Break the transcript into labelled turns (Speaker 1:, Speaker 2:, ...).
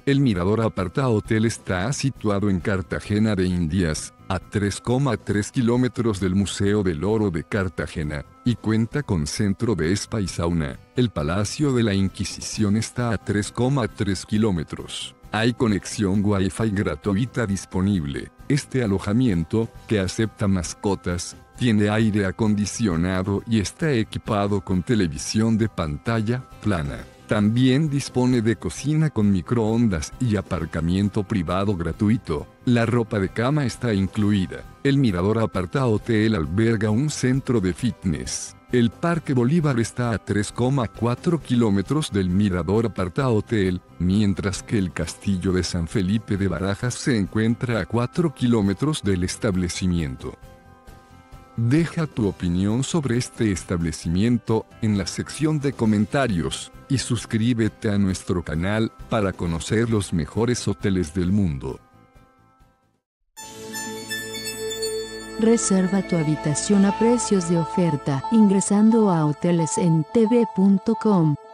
Speaker 1: El Mirador Aparta Hotel está situado en Cartagena de Indias, a 3,3 kilómetros del Museo del Oro de Cartagena, y cuenta con centro de spa y sauna. El Palacio de la Inquisición está a 3,3 kilómetros. Hay conexión Wi-Fi gratuita disponible. Este alojamiento, que acepta mascotas, tiene aire acondicionado y está equipado con televisión de pantalla plana. También dispone de cocina con microondas y aparcamiento privado gratuito. La ropa de cama está incluida. El Mirador Aparta Hotel alberga un centro de fitness. El Parque Bolívar está a 3,4 kilómetros del Mirador Aparta Hotel, mientras que el Castillo de San Felipe de Barajas se encuentra a 4 kilómetros del establecimiento. Deja tu opinión sobre este establecimiento en la sección de comentarios, y suscríbete a nuestro canal para conocer los mejores hoteles del mundo.
Speaker 2: Reserva tu habitación a precios de oferta ingresando a hotelesentv.com.